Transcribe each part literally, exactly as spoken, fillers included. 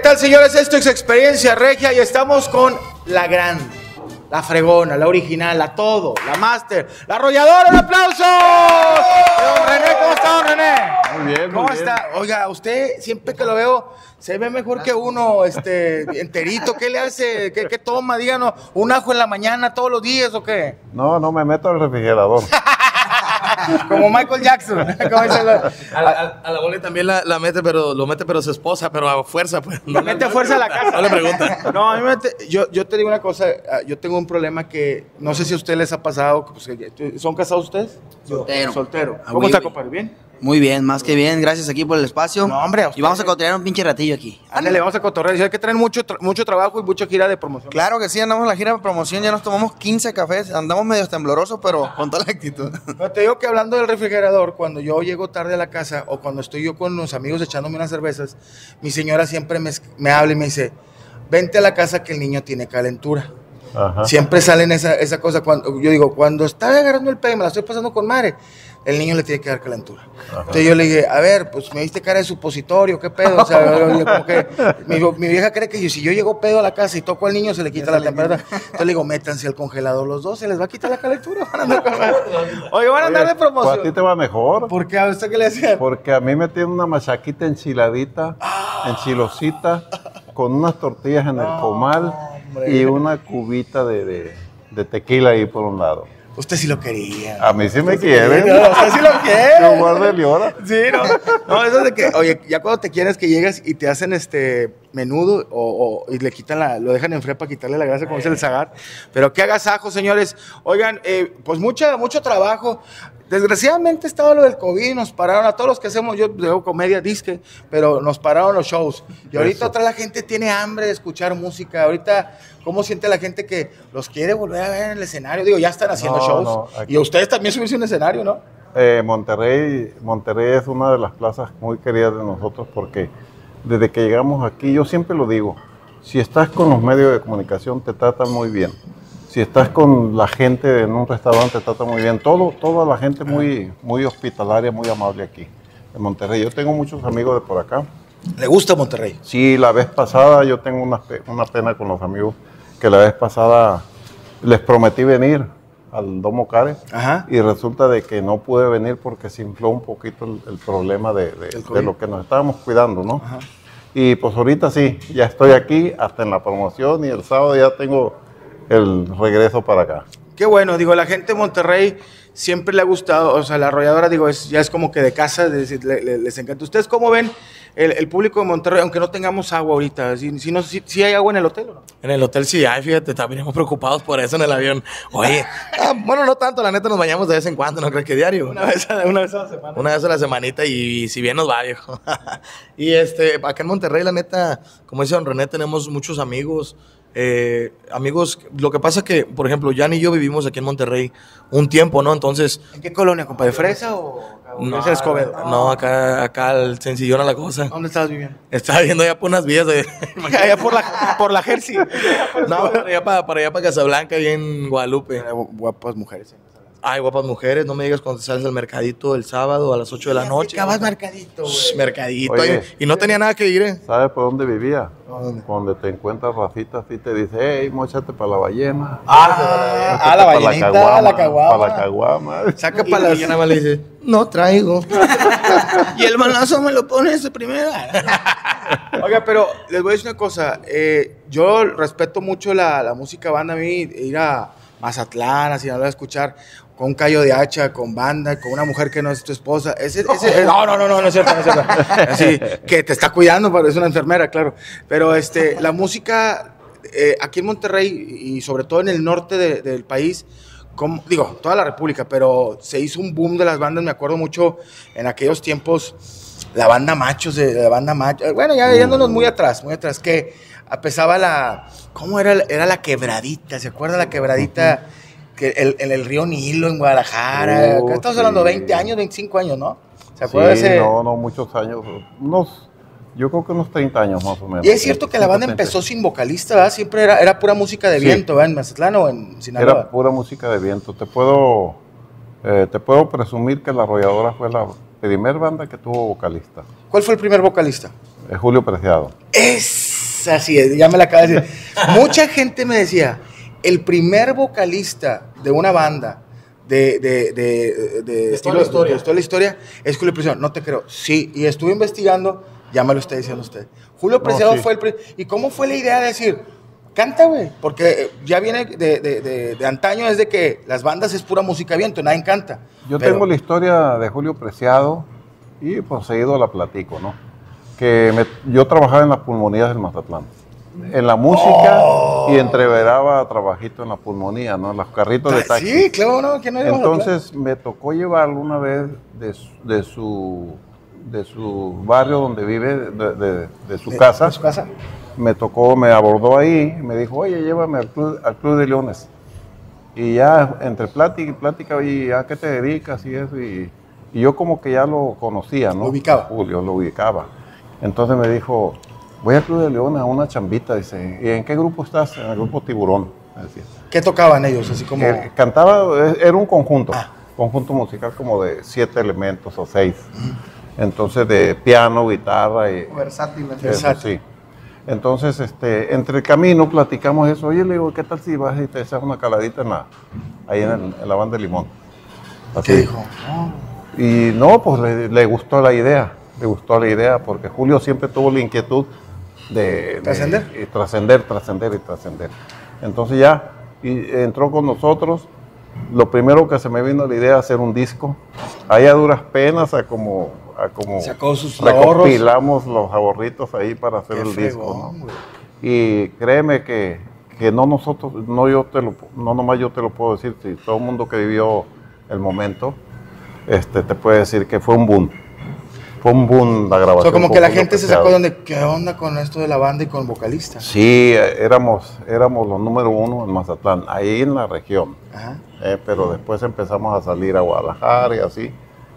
tal, señores? Esto es Experiencia Regia y estamos con la grande, la fregona, la original, la todo, la máster, la arrolladora. ¡Un aplauso! Don René, ¿cómo está, don René? Muy bien, muy ¿Cómo bien. está? Oiga, usted siempre que lo veo se ve mejor que uno, este, enterito. ¿Qué le hace? ¿Qué, qué toma? Díganos, ¿un ajo en la mañana todos los días o qué? No, no me meto al refrigerador. Como Michael Jackson. ¿Cómo dice la- A, a- a la Boli también la, la mete, pero lo mete, pero su esposa, pero a fuerza, pues. No mete a fuerza a la casa. No le pregunta. No, a mí me mete- yo, yo te digo una cosa, ah, yo tengo un problema que no sé si a ustedes les ha pasado. Pues, que- ¿son casados ustedes? Soltero. Soltero. Ah, ¿Cómo güey, está, güey. compadre? ¿Bien? Muy bien, más que bien. Gracias aquí por el espacio. No, hombre, a Y vamos a ustedes. continuar un pinche ratillo aquí. Ándale, vamos a cotorrear. Hay que traer mucho, tra- mucho trabajo y mucha gira de promoción. Claro que sí, andamos en la gira de promoción, ya nos tomamos quince cafés, andamos medio temblorosos, pero con toda la actitud. Pero te digo que hablando del refrigerador, cuando yo llego tarde a la casa o cuando estoy yo con los amigos echándome unas cervezas, mi señora siempre me, me habla y me dice, vente a la casa que el niño tiene calentura. Ajá. Siempre salen esa, esa cosa, cuando yo digo, cuando está agarrando el pedo, me la estoy pasando con madre, el niño le tiene que dar calentura. Ajá. Entonces yo le dije, a ver, pues me diste cara de supositorio, ¿qué pedo? O sea, yo, yo como que, mi, mi vieja cree que yo, si yo llego pedo a la casa y toco al niño, se le quita la temperatura. Entonces le digo, métanse al congelador los dos, se les va a quitar la calentura. Van a andar con- Oye, van a andar de Pues a ti promoción. te va mejor, ¿Por qué? ¿A usted qué le decía? porque a mí me tiene una machaquita enchiladita, enchilosita, con unas tortillas en el comal hombre. y una cubita de, de- de tequila ahí por un lado. Usted sí lo quería. A mí sí me Sí, quieren. no, usted sí lo Yo quiere. guárdele hora. Sí, no. No, eso es de que, oye, ya cuando te quieres que llegas y te hacen este menudo o, o- y le quitan la, lo dejan en fría para quitarle la grasa, como dice el zagar. Pero qué agasajo, señores. Oigan, eh, pues mucha, mucho trabajo. Desgraciadamente estaba lo del COVID, nos pararon a todos los que hacemos, yo hago comedia disque, pero nos pararon los shows. Y ahorita Eso. otra la gente tiene hambre de escuchar música. Ahorita, ¿cómo siente la gente que los quiere volver a ver en el escenario? Digo, ya están haciendo No, shows. no, aquí- Y ustedes también subirse a un escenario, ¿no? Eh, Monterrey, Monterrey es una de las plazas muy queridas de nosotros porque desde que llegamos aquí, yo siempre lo digo, si estás con los medios de comunicación te tratan muy bien. Si estás con la gente en un restaurante te tratan muy bien. Todo, toda la gente muy, muy hospitalaria, muy amable aquí en Monterrey. Yo tengo muchos amigos de por acá. ¿Le gusta Monterrey? Sí, la vez pasada yo tengo una, pe- una pena con los amigos que la vez pasada les prometí venir al Domo Care. Ajá. Y resulta de que no pude venir porque se infló un poquito el, el problema de, de- El de COVID. lo que nos estábamos cuidando, ¿no? Ajá. Y pues ahorita sí, ya estoy aquí hasta en la promoción y el sábado ya tengo el regreso para acá. Qué bueno, digo, la gente de Monterrey siempre le ha gustado, o sea, la arrolladora, digo, es, ya es como que de casa, de decir, le- le- les encanta. ¿Ustedes cómo ven el, el público de Monterrey, aunque no tengamos agua ahorita? ¿Si, si, no, si, si hay agua en el hotel o no? En el hotel sí hay, fíjate, también estamos preocupados por eso en el avión. Oye, ah, bueno, no tanto, la neta nos bañamos de vez en cuando, no creo que diario. Una vez, a- una vez a la semana. Una vez a la semanita y, si bien nos va, viejo. Y este, acá en Monterrey, la neta, como dice don René, tenemos muchos amigos. eh, amigos, lo que pasa que, por ejemplo, Jan y yo vivimos aquí en Monterrey un tiempo, ¿no? Entonces, ¿En qué colonia, compadre? ¿Fresa o, o es el Escobedo? no, acá, acá el sencillón a la cosa. ¿Dónde estabas viviendo? Estaba viendo ya por unas vías de... Allá por la, por la Jersey. No, para allá para, para allá para Casablanca, ahí en Guadalupe. Guapas mujeres. ¿eh? Ay, guapas mujeres, no me digas cuando sales al mercadito el sábado a las ocho de la noche. Acabas mercadito, Shh, güey. mercadito. Oye. Y, y no tenía nada que ir, ¿eh? ¿Sabes por dónde vivía? ¿Dónde? Donde te encuentras Rafita, así te dice, hey, mochate para la ballena. Ah, ah, la Móchate pa' ballenita, la caguama. Para la caguama. Saca Y, para y yo nada más le dice, no traigo. Y el balazo me lo pone ese primera. Oiga, pero les voy a decir una cosa. eh, yo respeto mucho la, la música banda. A mí ir a Mazatlán, a Sinaloa a escuchar con un callo de hacha, con banda, con una mujer que no es tu esposa. Ese, ese, no, no, no, no, no es cierto, no es cierto. Así, que te está cuidando, pero es una enfermera, claro. Pero este, la música eh, aquí en Monterrey y sobre todo en el norte de- del país, como, digo, toda la República, pero se hizo un boom de las bandas. Me acuerdo mucho en aquellos tiempos, la banda Machos, de la banda Machos. Bueno, ya yéndonos muy atrás, muy atrás, que empezaba la, ¿cómo era? Era la Quebradita, ¿se acuerda la Quebradita? Que el, en el río Nilo, en Guadalajara. Oh, Acá estamos sí. hablando de veinte años, veinticinco años, ¿no? ¿Se Sí, acuerda de ese? no, no, muchos años. Unos, yo creo que unos treinta años más o menos. Y es cierto que la banda treinta. empezó sin vocalista, ¿verdad? Siempre era, era pura música de Sí. viento, ¿verdad? En Mazatlán o en Sinaloa. Era pura música de viento. Te puedo, eh, te puedo presumir que La Arrolladora fue la primera banda que tuvo vocalista. ¿Cuál fue el primer vocalista? Es Julio Preciado. Es así es, ya me la acaba de decir. Mucha gente me decía, el primer vocalista de una banda de, de, de, de, de, de, toda estilo, de, de toda la historia es Julio Preciado. No te creo. Sí, y estuve investigando, ya me lo está diciendo usted. Julio Preciado no, sí. fue el... Pre ¿Y cómo fue la idea de decir, canta, güey? Porque ya viene de, de, de, de antaño, es de que las bandas es pura música viento, nadie canta. Yo pero... tengo la historia de Julio Preciado y pues seguido la platico, ¿no? Que me, yo trabajaba en las pulmonías del Mazatlán, en la música oh. y entreveraba trabajito en la pulmonía, ¿no? En los carritos de taxi. Sí, claro, ¿no? ¿Quién no iba Entonces me tocó llevarlo una vez de, de, su, de su barrio donde vive, de, de, de su ¿De, casa. ¿De su casa? Me tocó, me abordó ahí, me dijo, oye, llévame al Club, al Club de Leones. Y ya entre plática y plática, y ¿a qué te dedicas? Y eso, y, y yo como que ya lo conocía, ¿no? Lo ubicaba. Julio, lo ubicaba. Entonces me dijo, voy al Club de Leones a una chambita, dice, ¿y en qué grupo estás? En el grupo Tiburón, me decía. ¿Qué tocaban ellos? Así como... Eh, cantaba, era un conjunto, ah. conjunto musical como de siete elementos o seis. Uh-huh. Entonces de piano, guitarra y... Versátil. Versátil. Sí. Entonces, este, entre el camino platicamos eso. Oye, le digo, ¿qué tal si vas y te echas una caladita en la, ahí en, el, en la banda de Limón? Así. ¿Qué dijo? Oh. Y no, pues le, le gustó la idea. Le gustó la idea porque Julio siempre tuvo la inquietud de... ¿Trascender? Trascender, trascender y trascender. Entonces ya y entró con nosotros. Lo primero que se me vino la idea de hacer un disco. Ahí a duras penas, a como... A como sacó sus recopilamos ahorros. Los ahorritos ahí para hacer Qué el fregón, disco, ¿no? Y créeme que, que no nosotros, no yo te lo, no nomás yo te lo puedo decir, si todo el mundo que vivió el momento, este, te puede decir que fue un boom. Fue un boom la grabación. O sea, como que la gente se sacó de ¿qué onda con esto de la banda y con vocalistas? Sí, éramos, éramos los número uno en Mazatlán, ahí en la región. Ajá. Eh, pero después empezamos a salir a Guadalajara y así.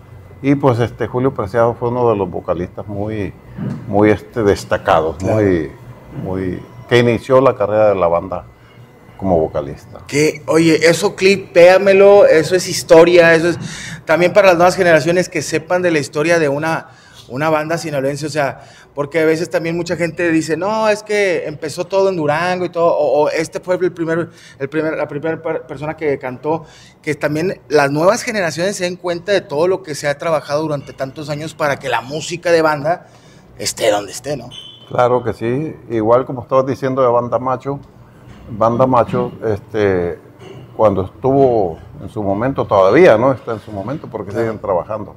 Y pues este Julio Preciado fue uno de los vocalistas muy, muy este, destacados, claro. muy, muy, que inició la carrera de la banda como vocalista. Que, oye, eso clipéamelo, eso es historia, eso es también para las nuevas generaciones que sepan de la historia de una, una banda sinaloense, o sea, porque a veces también mucha gente dice, no, es que empezó todo en Durango y todo, o, o este fue el primer, el primer, la primera persona que cantó, que también las nuevas generaciones se den cuenta de todo lo que se ha trabajado durante tantos años para que la música de banda esté donde esté, ¿no? Claro que sí, igual como estabas diciendo de Banda Macho, Banda Macho, este, cuando estuvo en su momento, todavía no está en su momento porque claro. siguen trabajando,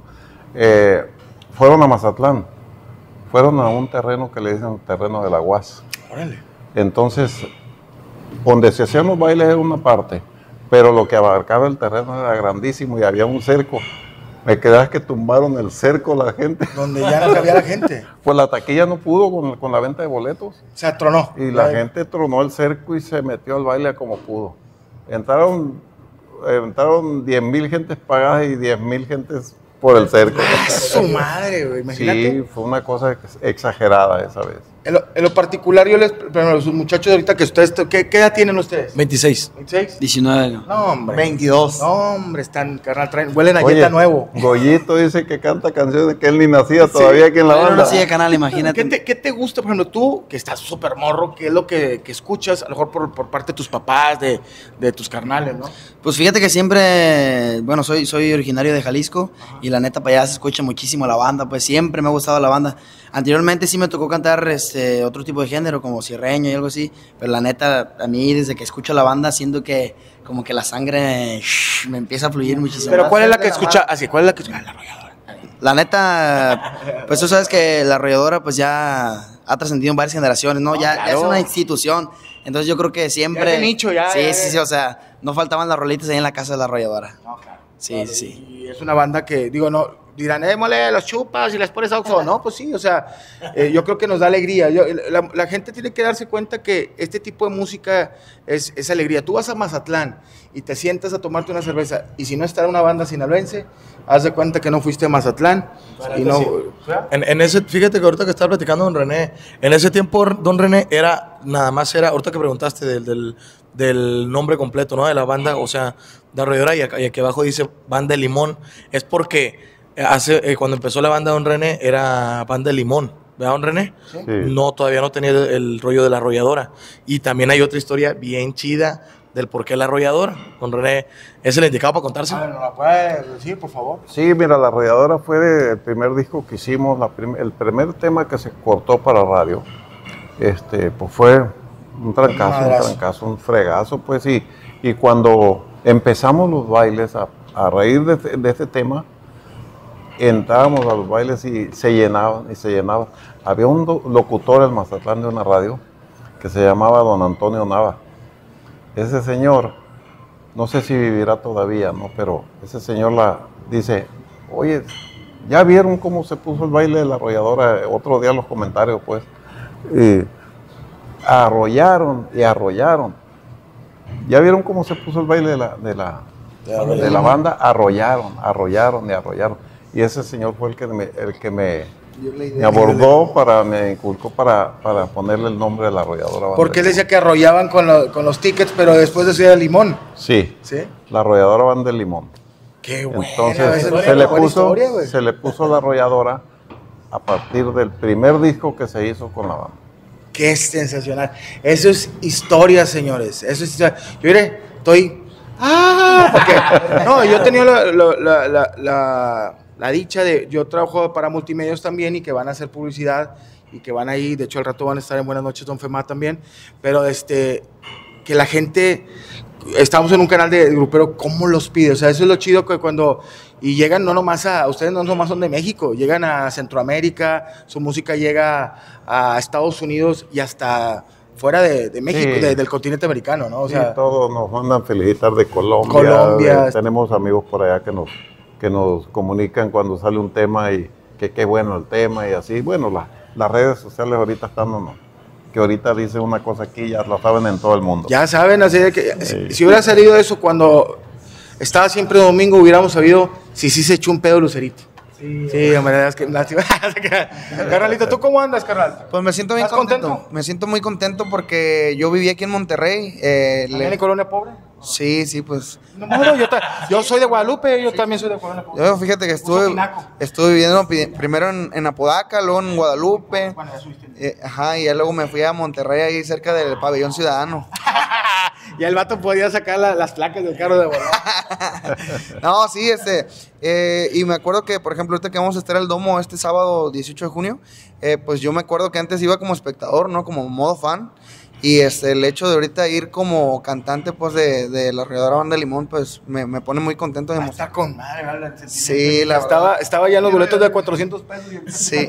eh, fueron a Mazatlán, fueron a un terreno que le dicen terreno de la U A S. Órale. Entonces, donde se hacían los bailes era una parte, pero lo que abarcaba el terreno era grandísimo y había un cerco. Me quedaba que tumbaron el cerco la gente. Donde ya no cabía la gente. Pues la taquilla no pudo con, con la venta de boletos. O sea, tronó. Y la Ay. gente tronó el cerco y se metió al baile como pudo. Entraron, entraron diez mil gentes pagadas y diez mil gentes por el cerco. ¡Ah, su madre, güey! Imagínate. Sí, fue una cosa exagerada esa vez. En lo, en lo particular, yo les... Pero los muchachos ahorita que ustedes... ¿Qué, qué edad tienen ustedes? veintiséis. ¿veintiséis? diecinueve. No, no hombre. veintidós. No, hombre, están, carnal, traen, huelen a Oye, yeta nuevo. Goyito dice que canta canciones que él ni nacía todavía sí, aquí en la banda. No nacía, canal, imagínate. ¿Qué te, ¿Qué te gusta, por ejemplo, tú, que estás súper morro, qué es lo que, que escuchas, a lo mejor por, por parte de tus papás, de, de tus carnales, ¿no? Pues fíjate que siempre, bueno, soy, soy originario de Jalisco. Ajá. Y la neta para allá se escucha muchísimo la banda, pues siempre me ha gustado la banda. Anteriormente sí me tocó cantar este, otro tipo de género, como sierreño y algo así, pero la neta, a mí desde que escucho la banda siento que como que la sangre shh, me empieza a fluir muchísimo. Pero ¿cuál es la que escucha? Así, ¿cuál es la que escucha? La Arrolladora. La neta, pues tú sabes que la Arrolladora pues ya ha trascendido en varias generaciones, ¿no? no ya, claro. ya es una institución, entonces yo creo que siempre... Ya de nicho, ya. Sí, ya, sí, ya. sí, o sea, no faltaban las rolitas ahí en la casa de la Arrolladora. No, claro. Sí, claro, sí, sí. Y es una banda que, digo, no... Dirán, eh, mole, los chupas y les pones oxo. No, pues sí, o sea, eh, yo creo que nos da alegría. Yo, la, la gente tiene que darse cuenta que este tipo de música es, es alegría. Tú vas a Mazatlán y te sientas a tomarte una cerveza y si no está una banda sinaloense, haz de cuenta que no fuiste a Mazatlán. Y no, sí. en, en ese, fíjate que ahorita que estaba platicando don René, en ese tiempo don René era, nada más era, ahorita que preguntaste del, del, del nombre completo, ¿no? De la banda, o sea, de Arrolladora y, y aquí abajo dice Banda de Limón, es porque... Hace, eh, cuando empezó la banda Don René era Banda de Limón. ¿verdad, don René? Sí. No, todavía no tenía el, el rollo de la arrolladora. Y también hay otra historia bien chida del por qué la arrolladora. Don René, ¿es el indicado para contarse? A ver, ¿no la puede decir, por favor? Sí, mira, La Arrolladora fue de- el primer disco que hicimos, la prim- el primer tema que se cortó para radio. Este, pues fue un trancazo, un Madrazo. trancazo, un fregazo, pues, y, y cuando empezamos los bailes, a, a raíz de, este- de este tema, entrábamos a los bailes y se llenaban, y se llenaban. Había un do- locutor en Mazatlán de una radio que se llamaba don Antonio Nava. Ese señor, no sé si vivirá todavía, ¿no? Pero ese señor la dice, oye, ¿ya vieron cómo se puso el baile de La Arrolladora? Otro día los comentarios, pues. Y arrollaron y arrollaron. ¿Ya vieron cómo se puso el baile de la, de la, de la banda? Arrollaron, arrollaron y arrollaron. Y ese señor fue el que me, el que me, me abordó, para, me inculcó para, para ponerle el nombre de La Arrolladora Banda. Porque él decía que arrollaban con, lo- con los tickets, pero después decía limón. Sí, ¿Sí? La Arrolladora Banda del Limón. Qué bueno. Entonces se le, puso, se le puso La Arrolladora a partir del primer disco que se hizo con la banda. Qué sensacional. Eso es historia, señores. Eso es historia. Yo diré, estoy. ¡Ah! Porque, no, yo he tenido la, la, la, la, la- la dicha de. Yo trabajo para multimedios también y que van a hacer publicidad y que van ahí. De hecho, al rato van a estar en Buenas Noches, Don Femá también. Pero este. Que la gente. Estamos en un canal de grupero, ¿cómo los pide? O sea, eso es lo chido que cuando. Y llegan no nomás a. Ustedes no nomás son de México, llegan a Centroamérica, su música llega a Estados Unidos y hasta fuera de, de México, Sí. de- del continente americano, ¿no? O Sí, sea, todos nos mandan felicitar de Colombia. Colombia. de- tenemos amigos por allá que nos, que nos comunican cuando sale un tema y que qué bueno el tema y así. Bueno, la- las redes sociales ahorita están, no, no, que ahorita dice una cosa aquí, ya lo saben en todo el mundo. ya saben, así de que. Sí. Si, si hubiera salido eso cuando estaba siempre domingo, hubiéramos sabido si sí se echó un pedo Lucerito. Sí, sí, hombre, es que. Carnalito, ¿tú cómo andas, carnal? Pues me siento bien ¿Estás contento? contento? Me siento muy contento porque yo viví aquí en Monterrey. eh, ¿También le- en Colonia Pobre? Sí, sí, pues. No, no, yo, ta- yo soy de Guadalupe, yo también soy de Colonia Pobre. Yo fíjate que estuve, Pinaco. estuve viviendo pi- primero en, en Apodaca, luego en Guadalupe. Bueno, ya subiste. eh, ajá, y ya luego me fui a Monterrey, ahí cerca del Pabellón Ciudadano. Ya el vato podía sacar la- las placas del carro de volar. No, sí, este. eh, y me acuerdo que, por ejemplo, ahorita que vamos a estar el domo este sábado dieciocho de junio, eh, pues yo me acuerdo que antes iba como espectador, ¿no? Como modo fan. Y este, el hecho de ahorita ir como cantante, pues, de, de la Arrolladora Banda de Limón, pues, me, me pone muy contento de Está con madre, ¿verdad? Sí, la estaba, verdad. estaba ya en los boletos de cuatrocientos pesos. y- Sí.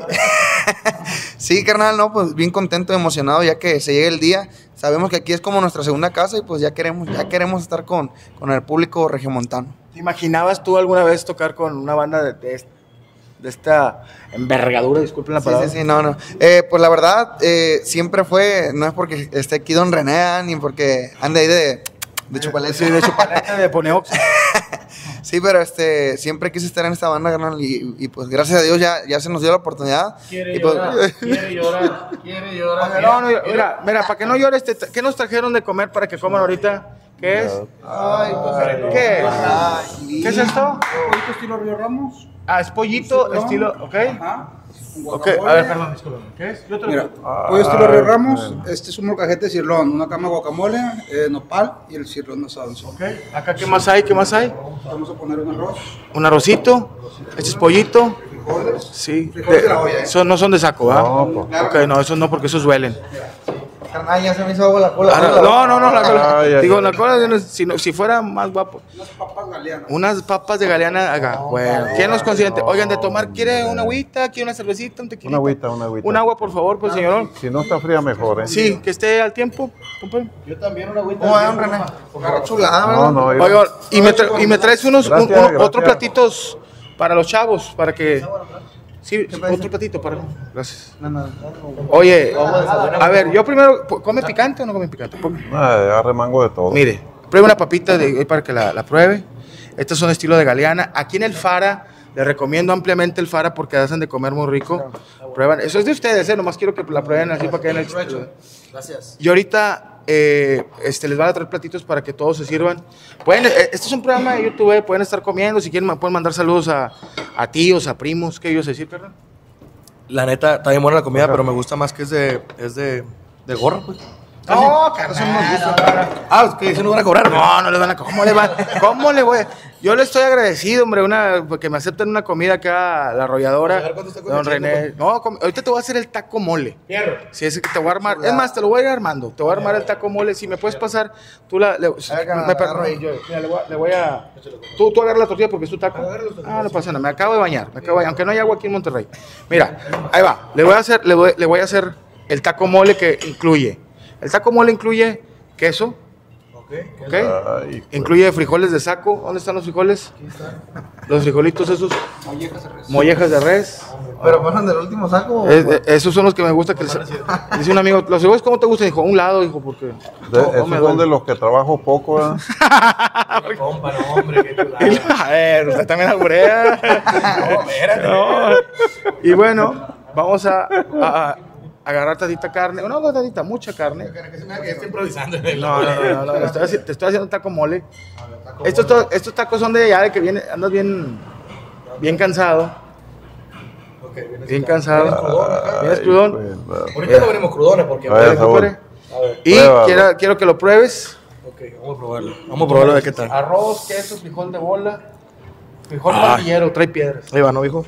Sí, carnal, no, pues bien contento, emocionado ya que se llegue el día. Sabemos que aquí es como nuestra segunda casa y pues ya queremos, ya queremos estar con, con el público regiomontano. ¿Te imaginabas tú alguna vez tocar con una banda de, de, est- de esta envergadura? Disculpen la Sí, palabra. sí, sí, no, no. Eh, pues la verdad, eh, siempre fue, no es porque esté aquí Don René, ah, ni porque ande ahí de, de chupalete. Sí, de chupaleta, de Poneox. Sí, pero este, siempre quise estar en esta banda, carnal, y, y pues gracias a Dios ya, ya se nos dio la oportunidad. Quiere Y, pues, llorar, quiere llorar, quiere llorar. Oye, no, no, mira, mira, para que no llores, te- ¿qué nos trajeron de comer para que coman ahorita? ¿Qué es? Ay, pues, ¿Qué es? ay, ¿Qué es esto? Pollito estilo Río Ramos. Ah, es pollito, estilo, ¿ok? Ajá. Ok, a ver, perdón, disculpen. ¿Qué es? Yo te lo Mira, Ah, pollo estilo Río bueno. Ramos. Este es un molcajete de cirlón, una cama de guacamole, eh, nopal y el cirlón asado. Ok, acá, ¿qué más hay? ¿Qué más hay? Vamos a poner un arroz. Un arrocito, este es pollito. Sí, Frijoles de la de- olla, ¿eh? son- no son de saco, ¿ah? No, pues. Ok, no, esos no, porque esos duelen. carnal, ya se me hizo agua la cola. Ah, no, no, no, la cola. Ay, ay, Digo, ay. la cola, de- si, no- si fuera más guapo. Unas papas galeanas. Unas papas de galeana acá. Bueno, ¿quién nos consiente? Oigan, de tomar, ¿quiere una agüita? ¿Quiere una cervecita? ¿Un tequila? Una agüita, una agüita. Un agua, por favor, pues, señor. Si no está fría, mejor, ¿eh? Sí, que esté al tiempo, compadre. ¿Cómo va, Don René? Qué chulada, ¿verdad? No, no, yo- Oigan, y me, tra- y me traes unos, un- Gracias, un- gracias. otros platitos para los chavos, para que... Sí, otro platito para... Gracias. Oye, a ver, yo primero, ¿come picante o no come picante? Pon- Ah, agarre mango de todo. Mire, pruebe una papita de, para que la, la pruebe. Estos son estilo de galeana. Aquí en el Fara, le recomiendo ampliamente el Fara porque hacen de comer muy rico. Prueban, eso es de ustedes, ¿eh? Nomás quiero que la prueben así para que den el chiste. Gracias. Y ahorita eh, este, les van a traer platitos para que todos se sirvan. Pueden, eh, este es un programa de YouTube, pueden estar comiendo. Si quieren, me pueden mandar saludos a, a tíos, a primos. ¿Qué ibas a decir, perdón? La neta, está bien buena la comida, pero me gusta más que es de, es de, de gorra, pues. No, claro, eso no nos gusta. Para. Ah, que eso no van a cobrar. No, no le van a cobrar. ¿Cómo le van? ¿Cómo le voy? Yo le estoy agradecido, hombre, una, que me acepten una comida acá a la arrolladora. A ver, ¿cuántos tacos Don de chingo, René. No, com- ahorita te voy a hacer el taco mole. Fierro. Si es que te voy a armar. Es más, te lo voy a ir armando. Te voy a armar el taco mole. Si me puedes pasar, tú la. Le, Haga, me, per- agarra ahí. yo, mira, le voy, a, le voy a. Tú, tú agarra la tortilla porque es tu taco. Ah, no pasa nada. Me acabo de bañar. Me acabo de bañar. Aunque no hay agua aquí en Monterrey. Mira, ahí va. Le voy a hacer, le voy, le voy a hacer el taco mole que incluye. El taco mole incluye queso. Ok. ¿Ok? Ay, pues. Incluye frijoles de saco. ¿Dónde están los frijoles? Los frijolitos esos. Mollejas de res. Mollejas de res. Pero fueron del último saco. Es- eh, esos son los que me gusta. Que se- dice un amigo, ¿los frijoles cómo te gustan? Dijo, a un lado, dijo, porque... De- no, no esos me son duele. de los que trabajo poco, ¿verdad? Compa, no, hombre, qué chulada. Y la- A ver, usted también alburea. No, espérate. No. Y bueno, vamos a, a- a agarrar tantita carne. No, no, tantita, mucha carne. Que se me haga que estoy improvisando. No, no, no, no, no, estoy haci- te estoy haciendo taco mole. Estos, to- estos tacos son de ya de que viene, andas bien, bien cansado. Ok, vienes Bien acá. cansado. Vienes crudón acá. ¿Vienes Ay, crudón? pues, va. Ahorita no venimos crudones porque... A ver, ¿Quieres que Saúl. pruebe? A ver. Y Pruébalo. quiero, quiero que lo pruebes. Ok, vamos a probarlo. Vamos a probarlo a ver qué tal. Arroz, queso, frijol de bola. Frijol Ah. pandillero, trae piedras. Ahí va, ¿no, hijo?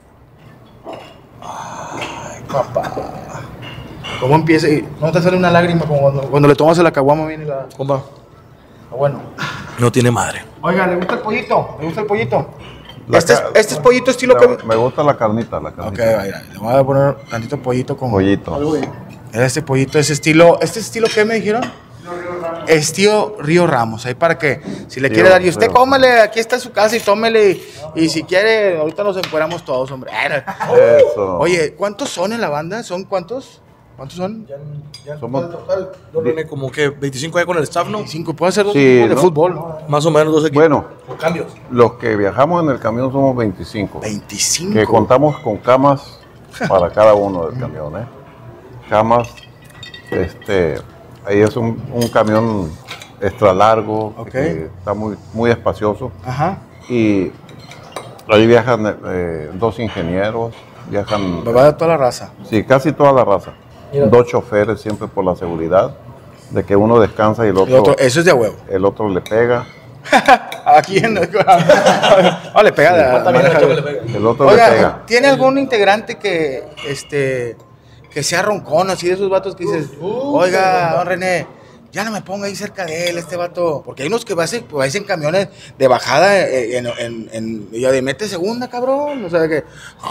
¿Cómo empieza? Y no te sale una lágrima como cuando, cuando le tomas a la caguama viene la... Compa. Ah, bueno. No tiene madre. Oiga, ¿le gusta el pollito? ¿Le gusta el pollito? La Este es, ca- este es pollito estilo... la- que... Me gusta la carnita, la Ok, carnita. mira, le voy a poner tantito pollito con... Pollito. Este pollito es estilo... ¿Este es estilo qué me dijeron? Estilo Río Ramos. Ahí para que, si le Río- quiere dar... Y usted Río. cómele, aquí está su casa y tómele. Y, y si quiere, ahorita nos encueramos todos, hombre. Eso. Oye, ¿cuántos son en la banda? ¿Son cuántos? ¿Cuántos son? Ya, ya Somos- total, no tiene como que veinticinco años con el staff, ¿no? Cinco. Pueden ser dos Sí, equipos de ¿no? fútbol, ¿no? Más o menos dos equipos. Bueno, Con cambios. los que viajamos en el camión somos veinticinco. veinticinco. Que contamos con camas para cada uno del camión, ¿eh? Camas, este, ahí es un, un camión extra largo, Ok. que está muy, muy espacioso. Ajá. Y ahí viajan eh, dos ingenieros, viajan, Me va a dar toda la raza. sí, casi toda la raza. Mira. Dos choferes siempre por la seguridad, de que uno descansa y el El otro, otro, eso es de huevo. el otro le pega, Aquí en el... Oh, le pega la- También maneja- la chava le pega. el otro le Oiga, pega. ¿tiene algún integrante que, este, que sea roncón, así de esos vatos que dices, oiga, don René, ya no me ponga ahí cerca de él, este vato? Porque hay unos que hacen, pues, hacen camiones de bajada eh, en, en, en, y ya de mete segunda, cabrón. O sea que,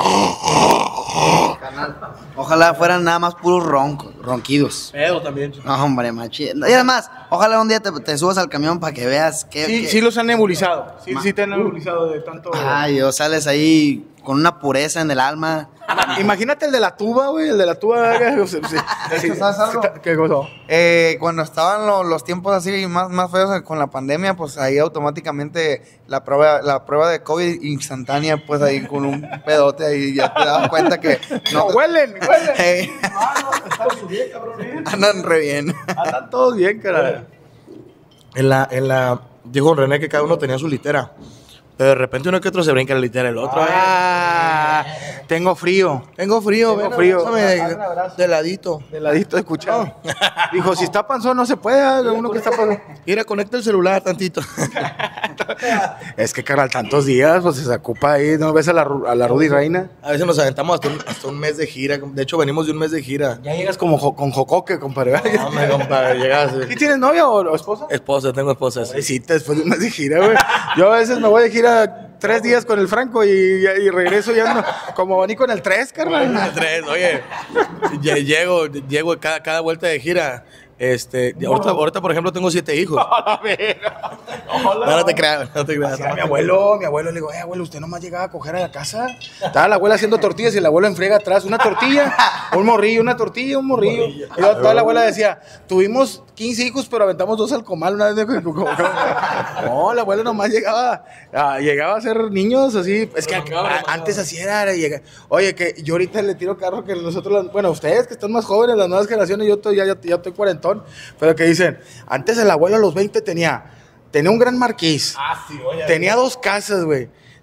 Ojalá fueran nada más puros roncos, ronquidos. Pedo también. No, hombre, machi. Y además, ojalá un día te, te subas al camión para que veas que. sí, que- sí los han nebulizado. Sí, Ma- sí te han nebulizado de tanto. Ay, o sales ahí con una pureza en el alma. Imagínate el de la tuba, güey, el de la tuba. Sí, sí, sí. ¿sabes algo? ¿Qué cosa? Eh, cuando estaban lo- los tiempos así más, más feos con la pandemia, pues ahí automáticamente la prueba, la prueba de COVID instantánea, pues ahí con un pedote ahí ya te das cuenta que No, no te- huelen, huelen. Eh, andan re bien. Andan todos bien, cara. En la, en la, dijo René que cada uno tenía su litera. Pero de repente uno que otro se brinca la litera del otro. Ah, tengo frío. Tengo frío, Tengo ven, frío. abrázame Dale un abrazo. de ladito. De ladito escuchado. Dijo, si está panzón no se puede, ah, uno que está panzón. Mira, conecta el celular tantito. Es que, carnal, tantos días, pues se ocupa ahí, ¿no ves a la, Ru- a la Rudy Reina? A veces nos aventamos hasta un, hasta un mes de gira. De hecho, venimos de un mes de gira. Ya llegas como jo- con jocoque, compadre. No, me compadre, llegas. ¿Y tienes novia o, o esposa? Esposa, tengo esposa. sí. Pobrecita, después de un mes de gira, güey. Yo a veces me voy de gira tres días con el Franco y, y regreso ya no, como abanico en el tres, carnal. Tres, oye, lle- llego, llego cada, cada vuelta de gira. Este, ahorita, ahorita, por ejemplo, tengo siete hijos. A ver. No, no te creas, no te creas. Así a mi abuelo, mi abuelo le digo, eh, abuelo, usted nomás llegaba a coger a la casa. Estaba la abuela haciendo tortillas y el abuelo enfriega atrás. Una tortilla, un morrillo, una tortilla, un morrillo. Y luego toda la abuela decía, tuvimos quince hijos, pero aventamos dos al comal una vez. No, la abuela nomás llegaba, a, llegaba a ser niños así. Es que a- antes así era. era llega- Oye, que yo ahorita le tiro carro que nosotros, bueno, ustedes que están más jóvenes, las nuevas generaciones, yo estoy, ya, ya, ya estoy cuarentón, pero que dicen, antes el abuelo a los veinte tenía, tenía un gran marquís. Ah, sí, oye. Tenía dos casas, güey.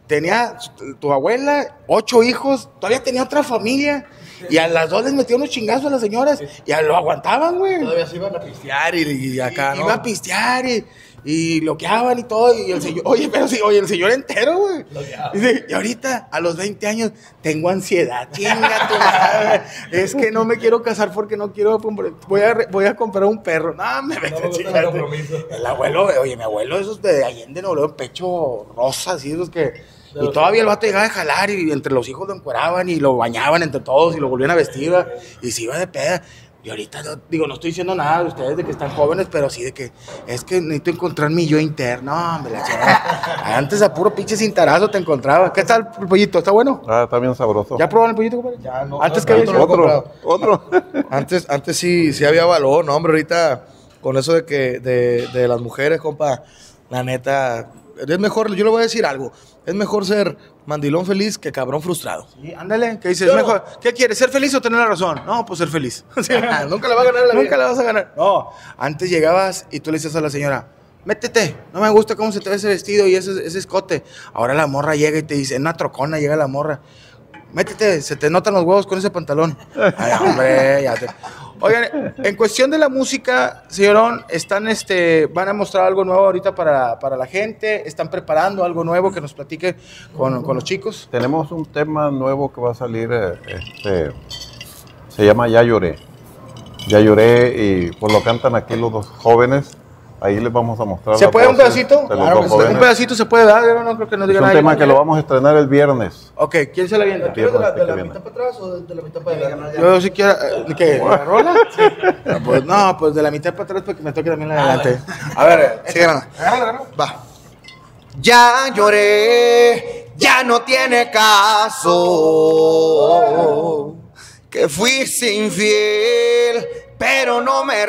tenía tu abuela, ocho hijos, todavía tenía otra familia. Y a las dos les metió unos chingazos a las señoras. Y a lo aguantaban, güey. Todavía se iban a pistear y, y acá, ¿no? Iba a pistear y, y bloqueaban y todo. Y el señor, oye, pero sí, oye, el señor entero, güey. Dice, y ahorita, a los veinte años, tengo ansiedad. Chinga tu madre. Es que no me quiero casar porque no quiero. Voy a, voy a comprar un perro. No, me vete a chingar. El abuelo, oye, mi abuelo, esos de Allende, no, luego pecho rosa, así, esos que. Y todavía el vato llegaba a jalar y entre los hijos lo encueraban y lo bañaban entre todos y lo volvían a vestir, ¿va? Y se iba de peda. Y ahorita, no, digo, no estoy diciendo nada de ustedes de que están jóvenes, pero sí de que es que necesito encontrar mi yo interno. No, hombre, la chingada. Antes a puro pinche cintarazo te encontraba. ¿Qué tal el pollito? ¿Está bueno? Ah, está bien sabroso. ¿Ya probaron el pollito, compadre? Ya no. Antes no, que no, había Otro, otro. Antes, antes sí, sí había valor, no, hombre, ahorita con eso de que de, de las mujeres, compa, la neta, es mejor, yo le voy a decir algo, es mejor ser mandilón feliz que cabrón frustrado. Sí, ándale, ¿qué dices? Yo no. Mejor, ¿qué quieres? ¿Ser feliz o tener la razón? No, pues ser feliz. Sí. Nunca le va a ganar la Nunca vida. la vas a ganar. No, antes llegabas y tú le decías a la señora, métete, no me gusta cómo se te ve ese vestido y ese, ese escote. Ahora la morra llega y te dice, en una trocona llega la morra, métete, se te notan los huevos con ese pantalón. Ay, hombre, ya te... Oigan, en cuestión de la música, señorón, están, este, van a mostrar algo nuevo ahorita para, para la gente, están preparando algo nuevo que nos platique con, con los chicos. Tenemos un tema nuevo que va a salir, eh, este, se llama Ya Lloré. Ya Lloré y pues lo cantan aquí los dos jóvenes. Ahí les vamos a mostrar. ¿Se las puede un voces pedacito? de los Claro, dos que sí. jóvenes. Un pedacito se puede dar, yo no creo que nos Es diga un nada. tema que lo vamos a estrenar el viernes. Ok, ¿quién se la viene? ¿Quieres de la, de la que viene. mitad para atrás o de, de la mitad para adelante? Yo si quiero, eh, ¿qué? ¿La rola? Sí. No, pues, no, pues de la mitad para atrás porque me toque también la de adelante. A ver, Sí, gana. Va. Ya lloré, ya no tiene caso. Que fuiste infiel, pero no me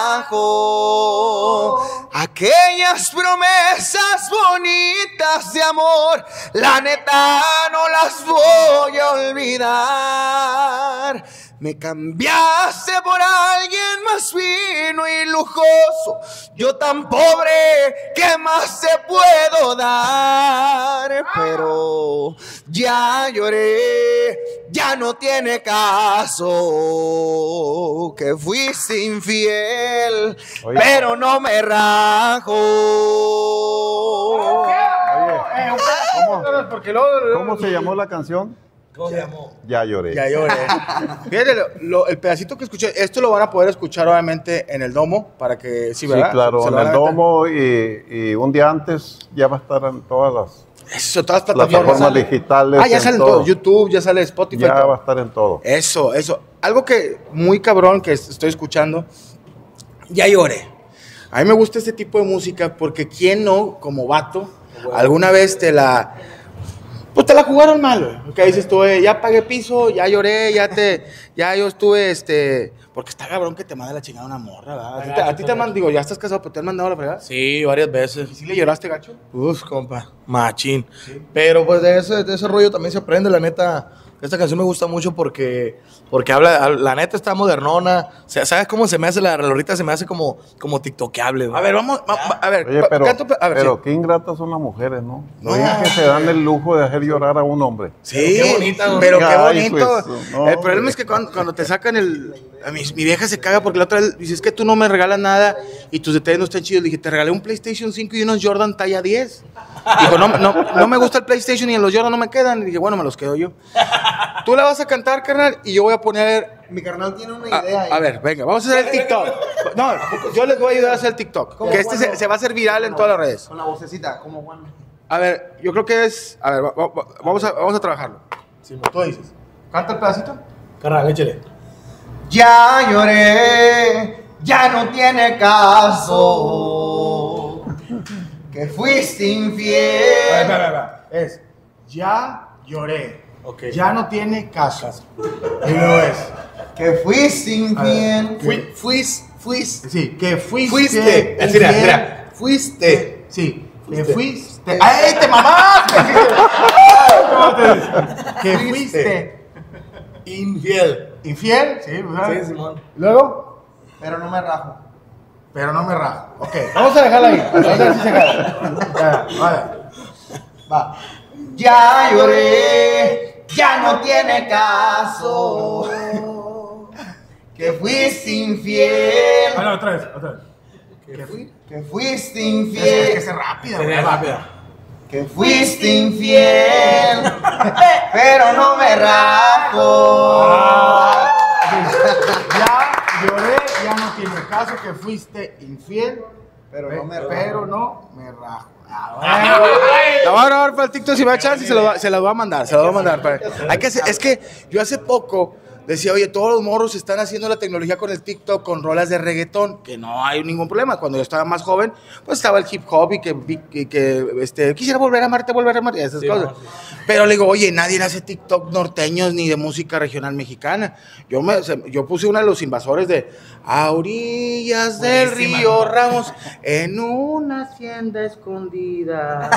rajo. Aquellas promesas bonitas de amor, la neta no las voy a olvidar. Me cambiaste por alguien más fino y lujoso. Yo tan pobre, ¿qué más te puedo dar? Pero ya lloré, ya no tiene caso. Que fuiste infiel, Oye. pero no me rajo. ¿Cómo, porque luego, cómo se llamó la canción? ¿Cómo se llamó? Ya Lloré. Ya lloré. Fíjate, lo- lo- el pedacito que escuché, esto lo van a poder escuchar obviamente en el domo para que, sí, Sí, ¿verdad? claro, Se en lo van el a aventar. domo y, y un día antes ya va a estar en todas las Eso, todas las plataformas. plataformas sale. digitales. Ah, ya en sale en todo. todo. YouTube, ya sale Spotify. Ya todo. va a estar en todo. Eso, eso. Algo que muy cabrón que es- estoy escuchando. Ya lloré. A mí me gusta este tipo de música porque quién no, como vato, alguna vez te la... Pues te la jugaron mal, güey. Que dices tú, eh, ya pagué piso, ya lloré, ya te... Ya yo estuve, este... Porque está cabrón que te manda la chingada una morra, ¿verdad? A ti te, a ti te mandan, digo, ya estás casado, pero te han mandado la fregada. Sí, varias veces. ¿Y si le lloraste, gacho? Uf, compa, machín. Pero pues de ese, de ese rollo también se aprende, la neta. Esta canción me gusta mucho porque, porque habla, la neta está modernona. O sea, ¿sabes cómo se me hace la rolita? Se me hace como, como tiktokeable, güey. A ver, vamos, va- va- a ver. Oye, pa- pero, canto- a ver, pero sí. qué ingratas son las mujeres, ¿no? No. Oye, que se dan el lujo de hacer llorar a un hombre. Sí, Pero qué bonita, ¿no? pero qué Ay, bonito. pues, no, el problema hombre. es que cuando, cuando te sacan el... A mí, mi vieja se caga porque la otra vez dice, es que tú no me regalas nada y tus detalles no están chidos. Le dije, te regalé un PlayStation cinco y unos Jordan talla diez. Dijo, no, no, no me gusta el PlayStation y en los Jordan no me quedan. Y dije, bueno, me los quedo yo. Tú la vas a cantar, carnal, y yo voy a poner... Mi carnal tiene una A, idea. ahí. a ver, venga, vamos a hacer el TikTok. No, yo les voy a ayudar a hacer el TikTok. Que este se, se va a hacer viral en todas las redes. Con la vocecita, como Juan. A ver, yo creo que es... A ver, va- va- va- vamos, a, vamos a trabajarlo. Tú dices. ¿Canta el pedacito? Carnal, échale. Ya lloré, ya no tiene caso. Que fuiste infiel. Es, ya lloré. Ok. Ya no tiene caso. Y luego es, Que fuiste infiel. Fui- fuiste, fuiste. sí, que fuiste. Fuiste. infiel. Mira, mira. Fuiste. Sí, que fuiste. ¡Ay, te mamaste! ¿Cómo te dices? Que fuiste Infiel. infiel. Sí, ¿verdad? Sí, Simón. Luego, Pero no me rajo. pero no me rajo. Ok, vamos a dejarla ahí. Vamos a ver si se jala. Ya, vale. Va. ya lloré, ya no tiene caso, que fuiste infiel. Bueno, otra vez, otra vez. Que, fui, que fuiste infiel. Es que es rápida, Sería rápida. Que fuiste infiel, pero no me rajo. Ya lloré, ya no tiene caso que fuiste infiel, Pero no me pero no me rajo. Ah, bueno. La voy a grabar para el TikTok si me da chance y se lo, va- se la voy a mandar, se la voy a mandar. para- Hay que hacer- es que yo hace poco decía, oye, todos los morros están haciendo la tecnología con el TikTok, con rolas de reggaetón, que no hay ningún problema. Cuando yo estaba más joven, pues estaba el hip hop y que, y que este, quisiera volver a amarte, volver a amarte, esas Sí, cosas. no, sí. Pero le digo, oye, nadie hace TikTok norteños ni de música regional mexicana. Yo, me, se- yo puse una de los invasores de a orillas del Buenísima. río Ramos, en una hacienda escondida.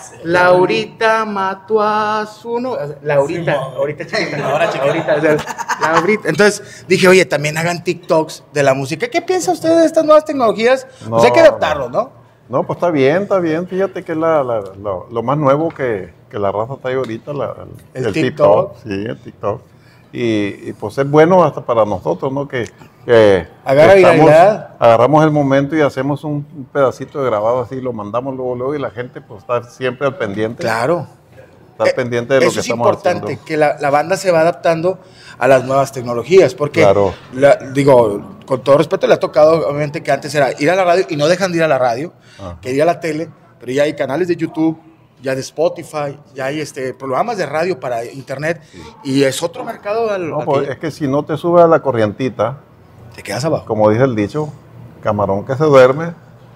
Laurita mató a su no. Laurita, Sí, mo- ahorita chiquita. Ahora chiquita. Ahorita, o sea, Laurita. Entonces dije, oye, también hagan TikToks de la música. ¿Qué piensa usted de estas nuevas tecnologías? No, Pues hay que adaptarlos, ¿no? No, pues está bien, está bien. Fíjate que es la, la- lo, lo más nuevo que, que la raza trae ahorita, la- el, El TikTok. Sí, el TikTok. Y, y, pues es bueno hasta para nosotros, ¿no? Que, que Agarra que viralidad. agarramos el momento y hacemos un, un pedacito de grabado así, lo mandamos luego, luego y la gente pues está siempre al pendiente. Claro. Está Eh, pendiente de lo Eso que es estamos importante, haciendo. que la, la banda se va adaptando a las nuevas tecnologías, porque, Claro. la- digo, con todo respeto, le ha tocado, obviamente, que antes era ir a la radio, y no dejan de ir a la radio, Ajá. que ir a la tele, pero ya hay canales de YouTube, ya de Spotify, ya hay este, programas de radio para internet, y es otro mercado al, No, al pues, que es que si no te sube a la corrientita, te quedas abajo. como dice el dicho, camarón que se duerme,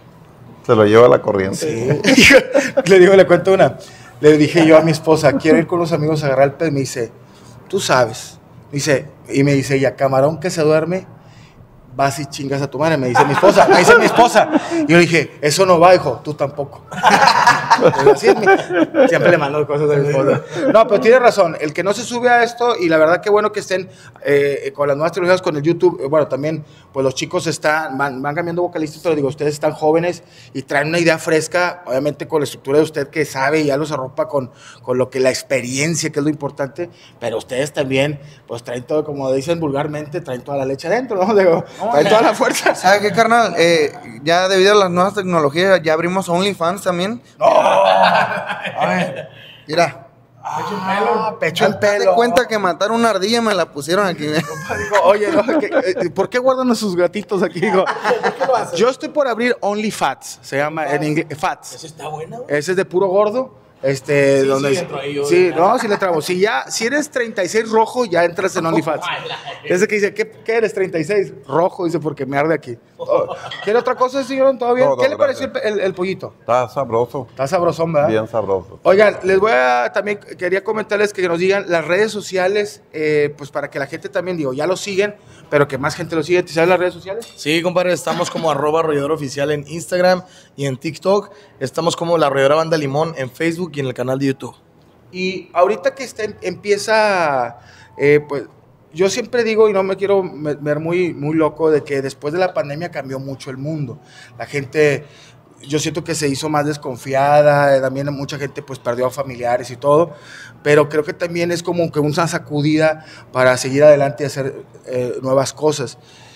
se lo lleva a la corriente. Sí. Le digo, le cuento una. Le dije yo a mi esposa, quiero ir con los amigos a agarrar el pez. Me dice, tú sabes. Dice, y me dice ella, camarón que se duerme, vas y chingas a tu madre. Me dice mi esposa, me dice mi esposa. Y yo le dije, eso no va, hijo, tú tampoco. Así es mi- siempre le mando cosas a mi esposa. No, pero tiene razón, el que no se sube a esto, y la verdad que bueno que estén eh, con las nuevas tecnologías, con el YouTube, eh, bueno, también, pues los chicos están, van, van cambiando vocalistas, pero digo, ustedes están jóvenes y traen una idea fresca, obviamente con la estructura de usted que sabe y ya los arropa con, con lo que la experiencia, que es lo importante, pero ustedes también, pues traen todo, como dicen vulgarmente, traen toda la leche adentro, ¿no? Digo, traen toda la fuerza. ¿Sabes qué, carnal? Eh, ya debido a las nuevas tecnologías, ya abrimos OnlyFans también. A ver, mira. Ah, pecho en Haz de pelo. cuenta que mataron una ardilla y me la pusieron aquí. Digo, oye, no, que- eh, ¿por qué guardan a sus gatitos aquí? Digo, yo estoy por abrir OnlyFats, se llama en inglés, Fats. Esa está buena, güey. Ese es de puro gordo. Este, Sí, donde sí, dice- entro ahí yo. sí, no, sí le trabo. Si ya, si eres treinta y seis rojo, ya entras en OnlyFans. Ese que dice, ¿qué, qué eres treinta y seis? Rojo, dice, porque me arde aquí. Oh, ¿quiere otra cosa, señor? ¿Todo bien? No, no, ¿Qué le gracias. pareció el, el- el pollito? Está sabroso, Está sabrosón, ¿verdad? bien sabroso. Oigan, les voy a también quería comentarles que nos digan las redes sociales, eh, pues para que la gente también, digo, ya lo siguen, pero que más gente lo sigue. ¿Te sabes las redes sociales? Sí, compadre, estamos como arroba arrollador oficial en Instagram y en TikTok. Estamos como la arrolladora Banda Limón en Facebook y en el canal de YouTube. Y ahorita que está, empieza, eh, pues yo siempre digo, y no me quiero me- ver muy, muy loco, de que después de la pandemia cambió mucho el mundo. La gente, yo siento que se hizo más desconfiada, eh, también mucha gente pues perdió a familiares y todo, pero creo que también es como que una sacudida para seguir adelante y hacer eh, nuevas cosas.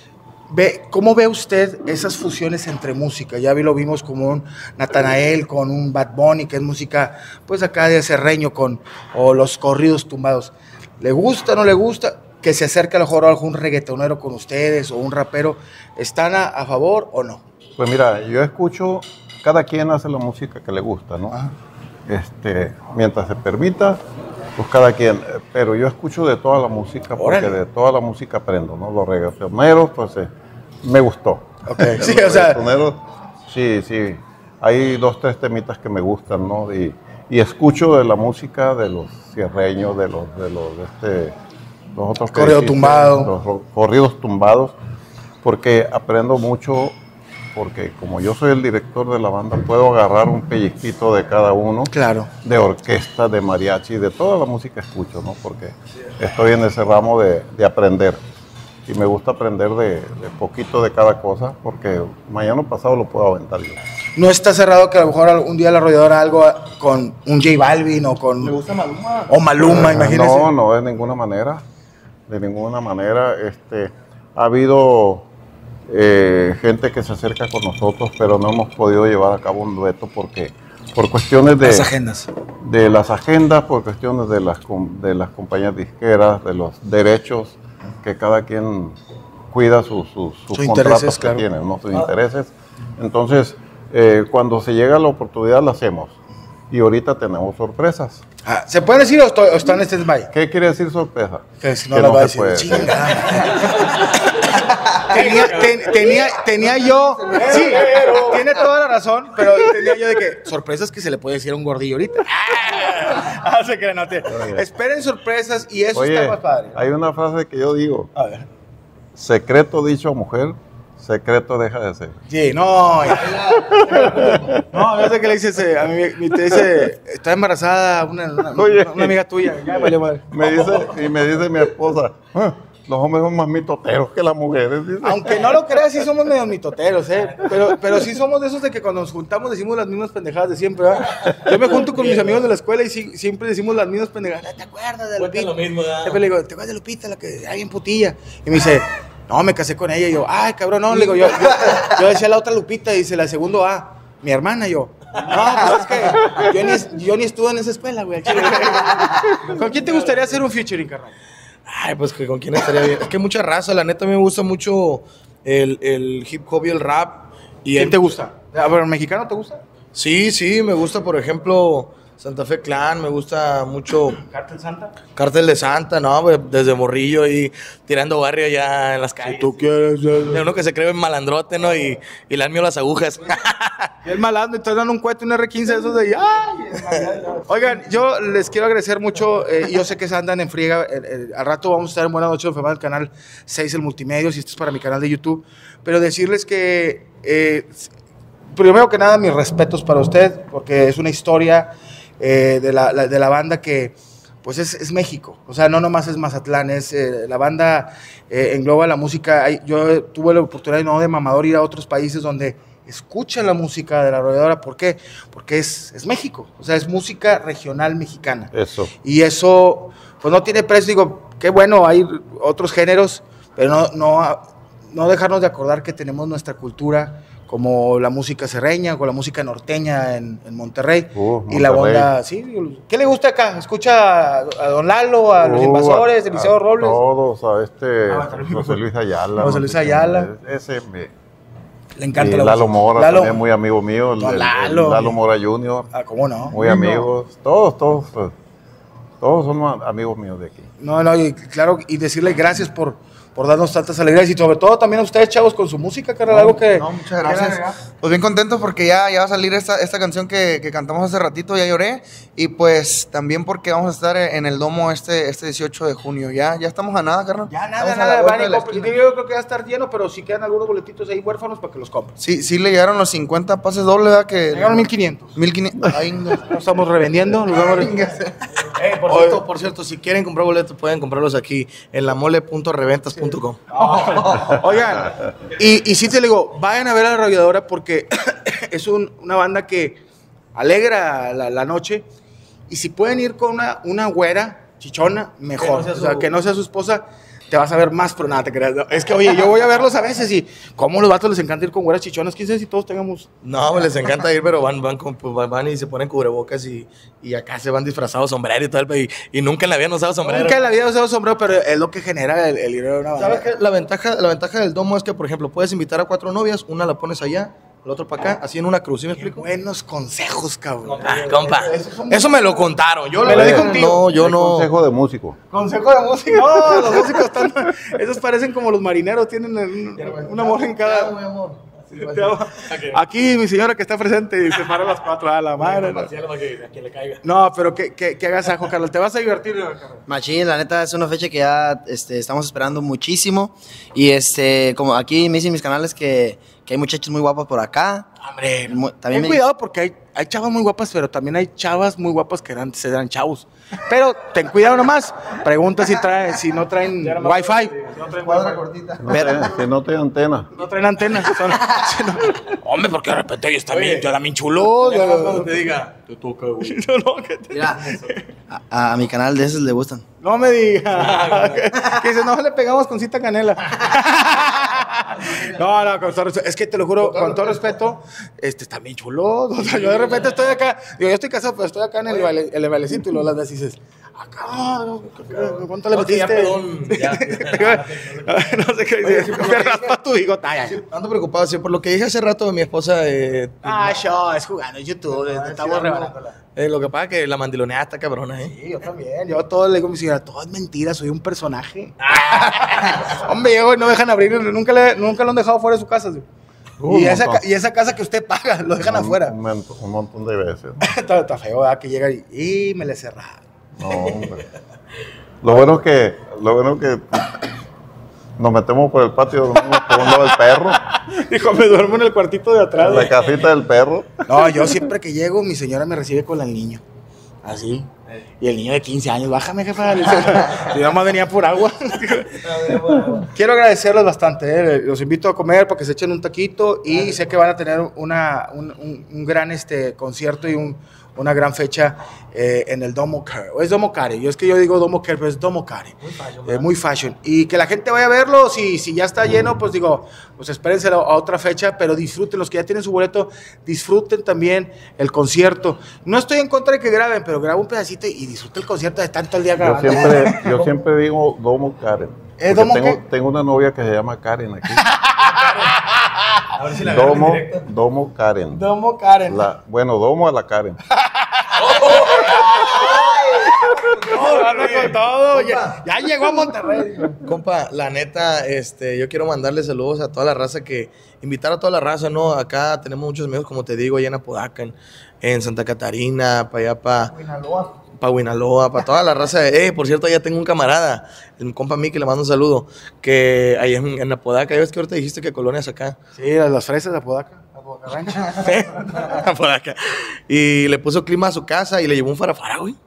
Ve, ¿cómo ve usted esas fusiones entre música? Ya vi, lo vimos como un Natanael con un Bad Bunny, que es música, pues acá de Cerreño, con, o los corridos tumbados. ¿Le gusta o no le gusta? Que se acerque a lo mejor a algún reggaetonero con ustedes o un rapero. ¿Están a, a favor o no? Pues mira, yo escucho, cada quien hace la música que le gusta, ¿no? Ajá. Este, mientras se permita, pues cada quien, eh, pero yo escucho de toda la música, porque Órale. de toda la música aprendo, ¿no? Los reggaetoneros, pues eh, me gustó. Ok, sí, Los o sea, reggaetoneros, sí, sí, hay dos, tres temitas que me gustan, ¿no? Y, y escucho de la música de los cierreños, de los, de los, este, los otros que Corrido existen, tumbado. los ro- corridos tumbados, porque aprendo mucho, porque como yo soy el director de la banda, puedo agarrar un pellizquito de cada uno, claro. de orquesta, de mariachi, de toda la música escucho, ¿no? Porque estoy en ese ramo de, de aprender. Y me gusta aprender de, de poquito de cada cosa, porque mañana pasado lo puedo aventar yo. no está cerrado que a lo mejor un día la arrolladora algo con un J Balvin o con... ¿Le gusta Maluma? O Maluma, imagínese. No, no, de ninguna manera. De ninguna manera. Este, ha habido eh, gente que se acerca con nosotros, pero no hemos podido llevar a cabo un dueto porque por cuestiones de Las agendas. de las agendas, por cuestiones de las de las compañías disqueras, de los derechos que cada quien cuida sus, sus, sus Sus contratos intereses, que claro. tienen, ¿no? Sus intereses. Entonces, eh, cuando se llega la oportunidad, la hacemos. Y ahorita tenemos sorpresas. Ah, ¿se puede decir o, estoy, o está en este stand-by? ¿Qué quiere decir sorpresa? Que si no Que la no va a se decir. puede. Chinga. tenía, ten- tenía, tenía yo. Sí, tiene toda la razón, pero tenía yo de que sorpresas que se le puede decir a un gordillo ahorita. Ah, se creen, no te- Esperen sorpresas y eso Oye, está más padre. hay una frase que yo digo: A ver. secreto dicho a mujer, secreto deja de ser. Sí, no. ya- No, no sé qué le dices. eh, A mí me te dice, está embarazada una, una, Oye. una amiga tuya. Ya, vale, madre. Me dice, y me dice mi esposa, "Ah, los hombres son más mitoteros que las mujeres", dice. Aunque no lo creas, sí somos medio mitoteros, ¿eh? Pero, pero sí somos de esos de que cuando nos juntamos decimos las mismas pendejadas de siempre, ¿verdad? Yo me junto con mis amigos de la escuela y sí- siempre decimos las mismas pendejadas. ¿Te acuerdas de Lupita? lo mismo, ¿verdad? Siempre le digo, ¿te acuerdas de Lupita, la que era bien putilla? Y me dice, no, me casé con ella. Y yo, ay, cabrón, no. Le digo, yo, yo, yo decía la otra Lupita y dice, la segundo A, mi hermana, yo. No, pues es que yo ni, yo ni estuve en esa escuela, güey. al chile. ¿Con quién te gustaría hacer un featuring, carnal? Ay, pues que con quién estaría bien. Es que mucha raza, la neta, a mí me gusta mucho el, el hip hop y el rap. Y ¿Quién el- te gusta? A ver, ¿mexicano te gusta? Sí, sí, me gusta, por ejemplo, Santa Fe Clan, me gusta mucho ¿Cártel Santa? Cártel de Santa, ¿no? Güey, desde morrillo y tirando barrio allá en las calles. Tú quieres... De uno que se cree malandrote, ¿no? Y, y le han mío las agujas. Y el malandro, y estás dando un cohete, un R quince de esos de ahí. ¡Ay! Oigan, yo les quiero agradecer mucho. eh, yo sé que se andan en friega. eh, eh, al rato vamos a estar en Buenas noches, enfermado del canal seis, el Multimedios, y esto es para mi canal de YouTube. Pero decirles que, eh, primero que nada, mis respetos para usted, porque es una historia eh, de, la, la- de la banda que, pues, es, es México. O sea, no nomás es Mazatlán, es eh, la banda eh, engloba la música. Hay- yo tuve la oportunidad, no de mamador, ir a otros países donde escuchan la música de la arrolladora. ¿Por qué? Porque es, es México. O sea, es música regional mexicana. Eso. Y eso, pues no tiene precio. Digo, qué bueno, hay otros géneros, pero no, no, no dejarnos de acordar que tenemos nuestra cultura, como la música serreña, o la música norteña en, en Monterrey. Uh, y la Monterrey. onda, sí. ¿Qué le gusta acá? ¿Escucha a, a Don Lalo, a Los Uh, Invasores, a- Eliseo a Robles? Todos, a este Ah, también. José Luis Ayala. José no Luis sé quién Ayala. es, Ese me... Le encanta y la Lalo música. Mora, Lalo- también muy amigo mío. el- No, el- el Lalo. Lalo Mora junior Ah, ¿cómo no? Muy amigos. Todos, todos. pues, Todos somos amigos míos de aquí. No, no, y claro, y decirle gracias por, por darnos tantas alegrías y sobre todo también a ustedes, chavos, con su música, carnal, algo que... No, muchas gracias. Pues bien contentos porque ya, ya va a salir esta, esta canción que, que cantamos hace ratito, Ya Lloré. Y pues también porque vamos a estar en el Domo este, este dieciocho de junio. Ya, ya estamos a nada, carnal. Ya nada, Estamos a la nada, vuelta van y de la compren. esquina. Yo creo que va a estar lleno, pero si quedan algunos boletitos ahí huérfanos para que los compren. Sí, sí le llegaron los cincuenta pases doble, ¿verdad? Que Llegaron mil quinientos. mil quinientos. Ay, no. No estamos revendiendo. Los vamos a- Eh, por, cierto, por cierto, si quieren comprar boletos, pueden comprarlos aquí en la mole punto reventas punto com. Oigan, y, y sí te digo, vayan a ver a la arrolladora porque es un- una banda que alegra la, la noche. Y si pueden ir con una, una güera chichona, mejor. Que no sea O sea, su- que no sea su esposa, te vas a ver más, pero nada, te creas. No, es que, oye, yo voy a verlos a veces y como los vatos les encanta ir con güeras chichonas. ¿Quién sabe si todos tengamos? No, pues les encanta ir, pero van, van, con- pues, van y se ponen cubrebocas y, y acá se van disfrazados, sombrero y todo el pe- y, y nunca en la vida han usado sombrero. Nunca en la vida he usado sombrero, pero es lo que genera el, el ir a una banda. ¿Sabes qué? La ventaja, la ventaja del domo es que, por ejemplo, puedes invitar a cuatro novias, una la pones allá, la otra para acá, así en una cruz, ¿sí me Qué explico? buenos consejos, cabrón. Ah, compa, eso me lo contaron. Yo Me lo lo dijo dije un tío. No, yo Hay no. Consejo de músico. Consejo de música. No, los músicos están. Esos parecen como los marineros, tienen un, un amor en cada. Te amo. Aquí mi señora que está presente y se para a las cuatro a la madre. ¿no? No, pero que, que, que hagas ajo, Carlos. Te vas a divertir, Carlos. Machín, la neta es una fecha que ya este, estamos esperando muchísimo. Y este, como aquí me dicen mis canales que, que hay muchachos muy guapos por acá. Hombre, Mu- también ten me- cuidado porque hay, hay chavas muy guapas, pero también hay chavas muy guapas que eran, se eran chavos. Pero ten cuidado nomás, pregunta si traen, si no traen wifi. Cuadra cortita. No traen- que no tenga antena. No traen antenas. Son- si no- hombre, porque de repente ellos también, yo también chulo. Ya yo- cuando te diga, te toca, güey. No, no, que te- Mira, a, a mi canal de esos le gustan. no me digas. que, que dice, no le pegamos con cita canela. No, no, con todo respeto. Es que te lo juro, con todo respeto, este está bien chulo. O sea, yo de repente estoy acá, digo, yo estoy casado, pero estoy acá en el, baile, en el bailecito y luego las veces dices, acá, no, ¿cuánto le No, que ya metiste? pedón, ya, ya. No sé qué dice, me raspa tu bigote. Ay, ay. Ando preocupado, sí, por lo que dije hace rato de mi esposa. Eh, Ah, yo, es jugando en YouTube, estamos rebanándola. eh, lo que pasa es que la mandiloneada está cabrona, ¿eh? Sí, yo también. Yo todo le digo a mi señora, todo es mentira, soy un personaje. Hombre, llego y no dejan abrir, nunca, le, nunca lo han dejado fuera de su casa. Sí. Uh, y, un esa, montón. ca- y esa casa que usted paga, lo dejan afuera. Un, montón- un montón de veces. está, está feo, ¿verdad? Que llega y, y me le cerraron. No, hombre. Lo bueno es que, lo bueno es que nos metemos por el patio, dormimos por un lado del perro, Dijo, me duermo en el cuartito de atrás. en la casita del perro. No, yo siempre que llego, mi señora me recibe con el niño. Así. Y el niño de quince años, bájame, jefa. Yo nada más venía por agua. Quiero agradecerles bastante. eh. Los invito a comer para que se echen un taquito. Y sé que van a tener una, un, un- un gran este, concierto y un, una gran fecha eh, en el Domo Care. O es Domo Care. Yo es que yo digo Domo Care, pero es Domo Care. Muy fashion. Eh, muy fashion. Y que la gente vaya a verlo. Si, si ya está lleno, pues digo, pues espérense a otra fecha. Pero disfruten, los que ya tienen su boleto, disfruten también el concierto. No estoy en contra de que graben, pero graba un pedacito y disfrute el concierto de tanto el día Yo grabando. siempre, yo siempre digo Domo Karen. ¿Eh, Porque Domo tengo, qué? tengo una novia que se llama Karen aquí. A ver si la agarran en Domo, directo. Domo Karen. Domo Karen. La, bueno, Domo a la Karen. No, anda con todo. Ya, ya llegó a Monterrey. Compa, la neta, este, yo quiero mandarle saludos a toda la raza que, invitar a toda la raza, ¿no? Acá tenemos muchos amigos, como te digo, allá en Apodaca, en, en Santa Catarina, para allá, para para Huinaloa, para toda la raza. de- Eh, por cierto, ya tengo un camarada, el compa Miki, le mando un saludo, que ahí en, en Apodaca, ya ves que ahorita dijiste que colonias acá. Sí, las, las fresas de Apodaca. Apodaca Ranch. Apodaca. Y le puso clima a su casa y le llevó un farafara, güey.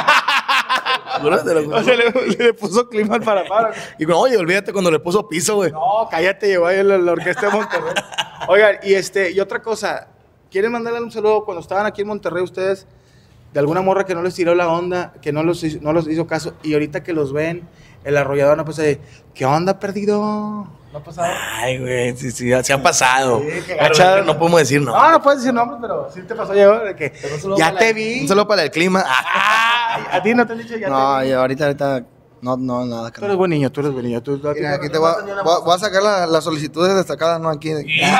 Juro, te lo juro. O sea, le, le puso clima al para para. Y no, oye, olvídate cuando le puso piso, güey. No, cállate, llegó ahí la, la orquesta de Monterrey. Oigan, y este, y otra cosa, ¿quieren mandarle un saludo cuando estaban aquí en Monterrey ustedes? De alguna morra que no les tiró la onda, que no los hizo, no los hizo caso, y ahorita que los ven, el arrollador no pasa de, ¿qué onda, perdido? ¿No ha pasado? Ay, güey, sí, sí, se ha pasado. Sí, qué Pero gacho. no podemos decir no. No, no puedes decir nombres, pero sí te pasó yo, de que ya te vi. Un saludo para el clima. Ay, a ti no te han dicho ya No, te vi. yo ahorita, ahorita, no, no, nada, Tú eres carnal. buen niño, tú eres buen niño. Tú, Mira, aquí te voy, a- voy a- voy a sacar la- las solicitudes destacadas, ¿no? Aquí.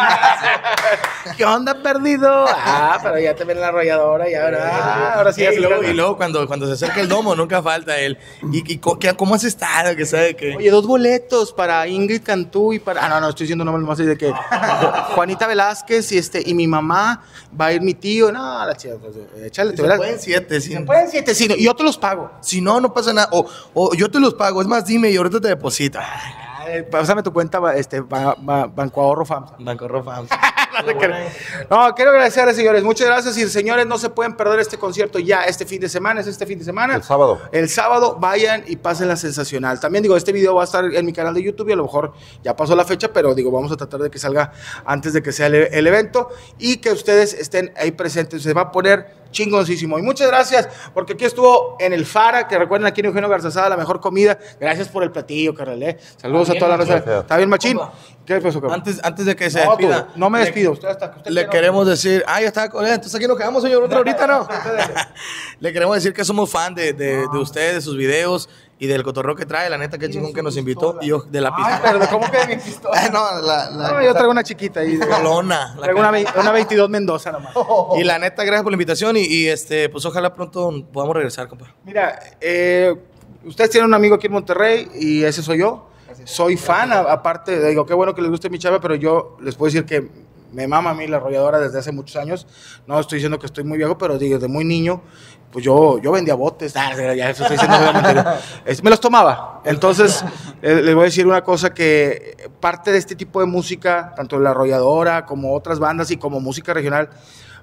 ¿Qué onda, perdido? Ah, pero ya te ven la arrolladora y ahora, ah, ahora sí. Sí, ya y se luego, calma. y luego cuando, cuando se acerca el domo, nunca falta él. ¿Y, y co- qué- cómo has estado? Que sabe que. Oye, dos boletos para Ingrid Cantú y para... Ah, no, no, estoy diciendo nombres más así de que... Juanita Velázquez y este y mi mamá, va a ir mi tío. No, la chica, pues, échale. se te verás. pueden siete, sí. Se pueden siete, sí, no, y yo te los pago. Si no, no pasa nada. O, o yo te los pago. Es más, dime y ahorita te deposito. Ay, pásame tu cuenta, va- este, ba- ba- Banco Ahorro FAMSA. Banco Rofa. No te creo. No, quiero agradecerles, señores. Muchas gracias. Y señores, no se pueden perder este concierto ya este fin de semana. Es este fin de semana. El sábado. El sábado vayan y pásenla sensacional. También digo, este video va a estar en mi canal de YouTube y a lo mejor ya pasó la fecha, pero digo, vamos a tratar de que salga antes de que sea el, el evento y que ustedes estén ahí presentes. Se va a poner chingoncísimo. Y muchas gracias, porque aquí estuvo en el Fara, que recuerden aquí en Eugenio Garzazada, la mejor comida. Gracias por el platillo, carnal. ¿eh? Saludos a toda la raza. Gracias. ¿Está bien, machín? Compa. ¿Qué pasó, cabrón? Antes, antes de que se No, tú, despida. no me le- despido. Usted hasta que usted Le quiera. queremos decir, ah, ya está con él, entonces aquí nos quedamos, señor, otra ahorita, ¿no? Le queremos decir que somos fan de, de, de ustedes, de sus videos y del cotorreo que trae, la neta, qué chingón que nos invitó, y yo, de la Ay, pista. perdón, ¿cómo que de mi pistola? Ay, no, la, la- No, yo traigo una chiquita ahí. Colona. la Traigo una, vei- una veintidós Mendoza nomás. Y la neta, gracias por la invitación y, y, este, pues ojalá pronto podamos regresar, compa. Mira, eh, ustedes tienen un amigo aquí en Monterrey y ese soy yo. Soy fan, a- aparte, digo, qué bueno que les guste mi chava, pero yo les puedo decir que me mama a mí la arrolladora desde hace muchos años. No estoy diciendo que estoy muy viejo, pero digo, desde muy niño, pues yo, yo vendía botes. Ah, ya eso estoy diciendo, obviamente. Es- me los tomaba. Entonces, eh, les voy a decir una cosa, que parte de este tipo de música, tanto la arrolladora como otras bandas y como música regional,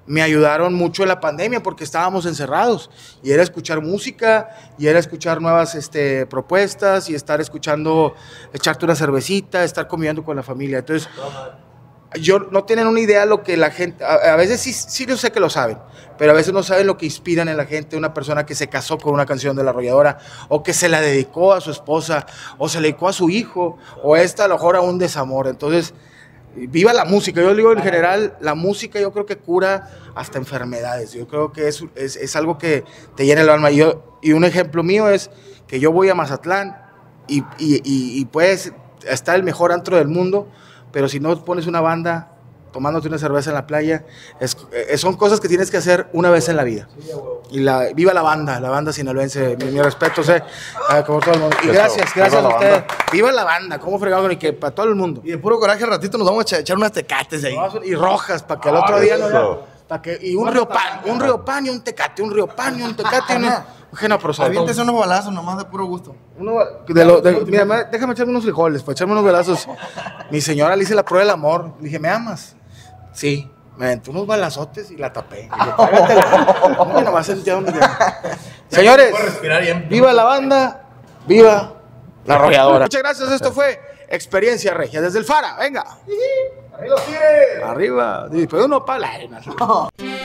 me ayudaron mucho en la pandemia porque estábamos encerrados y era escuchar música y era escuchar nuevas este, propuestas y estar escuchando, echarte una cervecita, estar comiendo con la familia. Entonces, yo no tienen una idea lo que la gente, a, a veces sí, sí yo sé que lo saben, pero a veces no saben lo que inspiran en la gente una persona que se casó con una canción de La Arrolladora o que se la dedicó a su esposa o se le dedicó a su hijo o esta a lo mejor a un desamor. Entonces, viva la música. Yo digo en general, la música yo creo que cura hasta enfermedades. Yo creo que es, es, es algo que te llena el alma. Y, yo, y un ejemplo mío es que yo voy a Mazatlán y, y, y, y puedes estar el mejor antro del mundo, pero si no pones una banda tomándote una cerveza en la playa, es, es, son cosas que tienes que hacer una vez en la vida. Y la, viva la banda, la banda sinaloense, mi, mi respeto, sé, eh, como todo el mundo. Y gracias, gracias a ustedes. Viva la banda, cómo fregaron y que para todo el mundo. Y de puro coraje, al ratito nos vamos a echar, echar unas tecates ahí. Y rojas, para que el otro día no... Para que, y un río pan, un río pan y un tecate, un río pan y un tecate y una... Aviéntese unos balazos nomás de puro gusto. Uno, de lo, de, mira, déjame echarme unos frijoles, para echarme unos balazos. Mi señora le hice la prueba del amor. Le dije, ¿me amas? Sí. Me aventó unos balazotes y la tapé. Dije, págatela. No, nomás sentía un... Señores, viva la banda, viva La Arrolladora. Muchas gracias, esto fue Experiencia Regia desde el Fara. Venga. Arriba, Tigres. Arriba. Después uno para la arena.